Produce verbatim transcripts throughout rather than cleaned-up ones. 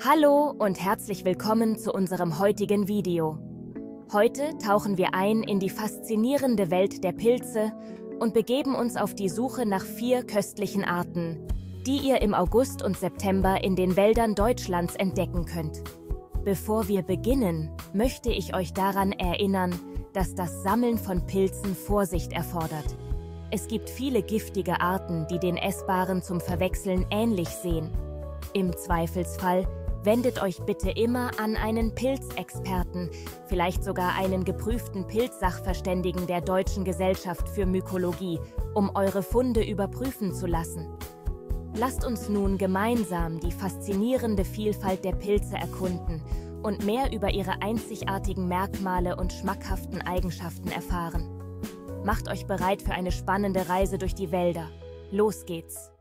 Hallo und herzlich willkommen zu unserem heutigen Video. Heute tauchen wir ein in die faszinierende Welt der Pilze und begeben uns auf die Suche nach vier köstlichen Arten, die ihr im August und September in den Wäldern Deutschlands entdecken könnt. Bevor wir beginnen, möchte ich euch daran erinnern, dass das Sammeln von Pilzen Vorsicht erfordert. Es gibt viele giftige Arten, die den Essbaren zum Verwechseln ähnlich sehen. Im Zweifelsfall wendet euch bitte immer an einen Pilzexperten, vielleicht sogar einen geprüften Pilzsachverständigen der Deutschen Gesellschaft für Mykologie, um eure Funde überprüfen zu lassen. Lasst uns nun gemeinsam die faszinierende Vielfalt der Pilze erkunden und mehr über ihre einzigartigen Merkmale und schmackhaften Eigenschaften erfahren. Macht euch bereit für eine spannende Reise durch die Wälder. Los geht's!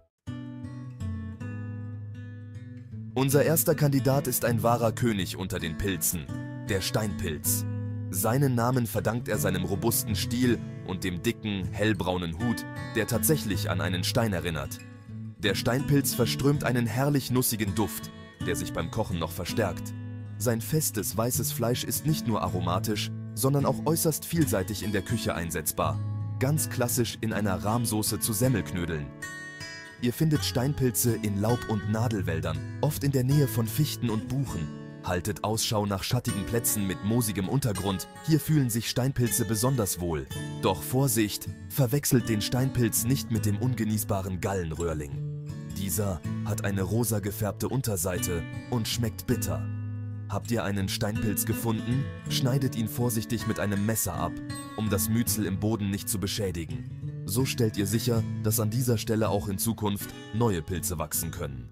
Unser erster Kandidat ist ein wahrer König unter den Pilzen, der Steinpilz. Seinen Namen verdankt er seinem robusten Stiel und dem dicken, hellbraunen Hut, der tatsächlich an einen Stein erinnert. Der Steinpilz verströmt einen herrlich nussigen Duft, der sich beim Kochen noch verstärkt. Sein festes, weißes Fleisch ist nicht nur aromatisch, sondern auch äußerst vielseitig in der Küche einsetzbar. Ganz klassisch in einer Rahmsoße zu Semmelknödeln. Ihr findet Steinpilze in Laub- und Nadelwäldern, oft in der Nähe von Fichten und Buchen. Haltet Ausschau nach schattigen Plätzen mit moosigem Untergrund, hier fühlen sich Steinpilze besonders wohl. Doch Vorsicht, verwechselt den Steinpilz nicht mit dem ungenießbaren Gallenröhrling. Dieser hat eine rosa gefärbte Unterseite und schmeckt bitter. Habt ihr einen Steinpilz gefunden, schneidet ihn vorsichtig mit einem Messer ab, um das Mützel im Boden nicht zu beschädigen. So stellt ihr sicher, dass an dieser Stelle auch in Zukunft neue Pilze wachsen können.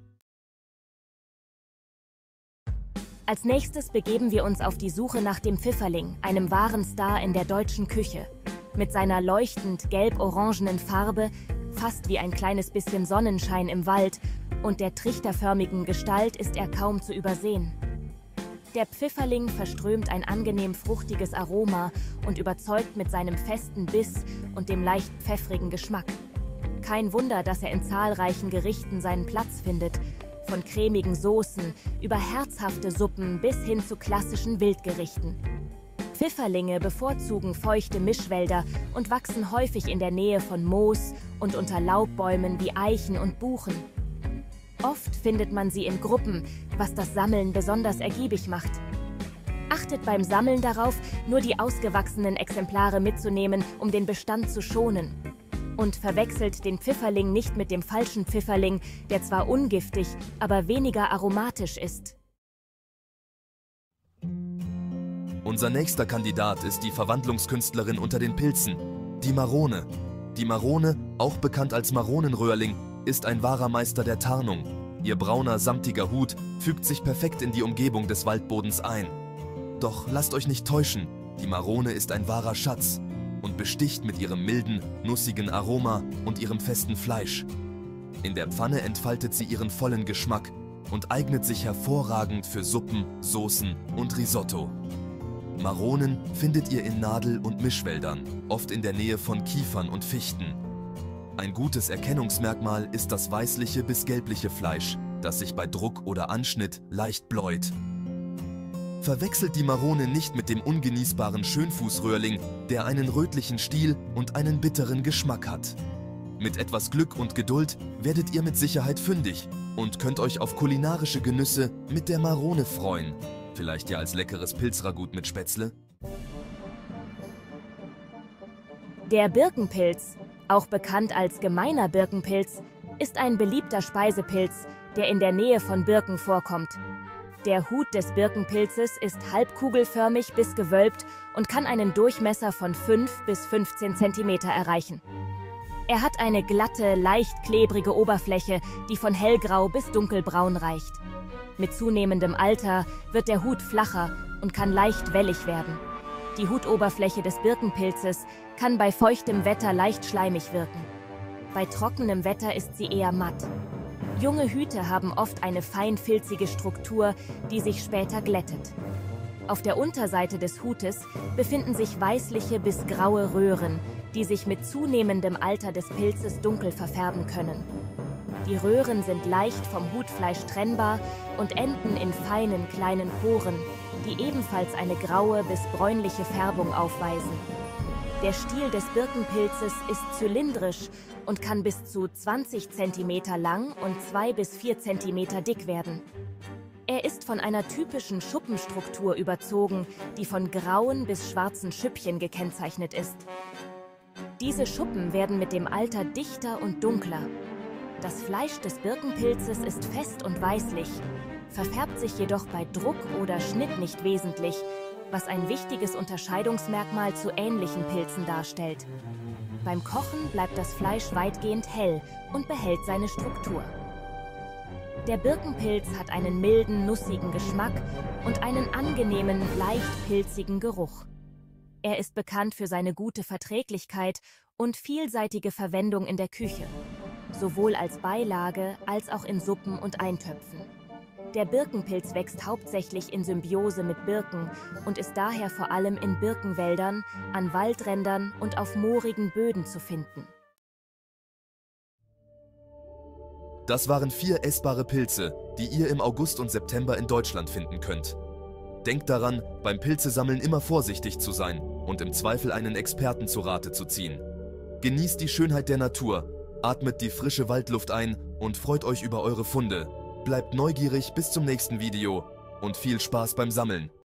Als nächstes begeben wir uns auf die Suche nach dem Pfifferling, einem wahren Star in der deutschen Küche. Mit seiner leuchtend gelb-orangenen Farbe, fast wie ein kleines bisschen Sonnenschein im Wald, und der trichterförmigen Gestalt ist er kaum zu übersehen. Der Pfifferling verströmt ein angenehm fruchtiges Aroma und überzeugt mit seinem festen Biss und dem leicht pfeffrigen Geschmack. Kein Wunder, dass er in zahlreichen Gerichten seinen Platz findet, von cremigen Soßen über herzhafte Suppen bis hin zu klassischen Wildgerichten. Pfifferlinge bevorzugen feuchte Mischwälder und wachsen häufig in der Nähe von Moos und unter Laubbäumen wie Eichen und Buchen. Oft findet man sie in Gruppen, was das Sammeln besonders ergiebig macht. Achtet beim Sammeln darauf, nur die ausgewachsenen Exemplare mitzunehmen, um den Bestand zu schonen. Und verwechselt den Pfifferling nicht mit dem falschen Pfifferling, der zwar ungiftig, aber weniger aromatisch ist. Unser nächster Kandidat ist die Verwandlungskünstlerin unter den Pilzen, die Marone. Die Marone, auch bekannt als Maronenröhrling, ist ein wahrer Meister der Tarnung. Ihr brauner, samtiger Hut fügt sich perfekt in die Umgebung des Waldbodens ein. Doch lasst euch nicht täuschen, die Marone ist ein wahrer Schatz und besticht mit ihrem milden, nussigen Aroma und ihrem festen Fleisch. In der Pfanne entfaltet sie ihren vollen Geschmack und eignet sich hervorragend für Suppen, Soßen und Risotto. Maronen findet ihr in Nadel- und Mischwäldern, oft in der Nähe von Kiefern und Fichten. Ein gutes Erkennungsmerkmal ist das weißliche bis gelbliche Fleisch, das sich bei Druck oder Anschnitt leicht bläut. Verwechselt die Marone nicht mit dem ungenießbaren Schönfußröhrling, der einen rötlichen Stiel und einen bitteren Geschmack hat. Mit etwas Glück und Geduld werdet ihr mit Sicherheit fündig und könnt euch auf kulinarische Genüsse mit der Marone freuen. Vielleicht ja als leckeres Pilzragout mit Spätzle? Der Birkenpilz, auch bekannt als gemeiner Birkenpilz, ist ein beliebter Speisepilz, der in der Nähe von Birken vorkommt. Der Hut des Birkenpilzes ist halbkugelförmig bis gewölbt und kann einen Durchmesser von fünf bis fünfzehn Zentimeter erreichen. Er hat eine glatte, leicht klebrige Oberfläche, die von hellgrau bis dunkelbraun reicht. Mit zunehmendem Alter wird der Hut flacher und kann leicht wellig werden. Die Hutoberfläche des Birkenpilzes kann bei feuchtem Wetter leicht schleimig wirken. Bei trockenem Wetter ist sie eher matt. Junge Hüte haben oft eine feinfilzige Struktur, die sich später glättet. Auf der Unterseite des Hutes befinden sich weißliche bis graue Röhren, die sich mit zunehmendem Alter des Pilzes dunkel verfärben können. Die Röhren sind leicht vom Hutfleisch trennbar und enden in feinen kleinen Poren, die ebenfalls eine graue bis bräunliche Färbung aufweisen. Der Stiel des Birkenpilzes ist zylindrisch und kann bis zu zwanzig Zentimeter lang und zwei bis vier Zentimeter dick werden. Er ist von einer typischen Schuppenstruktur überzogen, die von grauen bis schwarzen Schüppchen gekennzeichnet ist. Diese Schuppen werden mit dem Alter dichter und dunkler. Das Fleisch des Birkenpilzes ist fest und weißlich, verfärbt sich jedoch bei Druck oder Schnitt nicht wesentlich, was ein wichtiges Unterscheidungsmerkmal zu ähnlichen Pilzen darstellt. Beim Kochen bleibt das Fleisch weitgehend hell und behält seine Struktur. Der Birkenpilz hat einen milden, nussigen Geschmack und einen angenehmen, leicht pilzigen Geruch. Er ist bekannt für seine gute Verträglichkeit und vielseitige Verwendung in der Küche, sowohl als Beilage als auch in Suppen und Eintöpfen. Der Birkenpilz wächst hauptsächlich in Symbiose mit Birken und ist daher vor allem in Birkenwäldern, an Waldrändern und auf moorigen Böden zu finden. Das waren vier essbare Pilze, die ihr im August und September in Deutschland finden könnt. Denkt daran, beim Pilzesammeln immer vorsichtig zu sein und im Zweifel einen Experten zu Rate zu ziehen. Genießt die Schönheit der Natur, atmet die frische Waldluft ein und freut euch über eure Funde. Bleibt neugierig bis zum nächsten Video und viel Spaß beim Sammeln!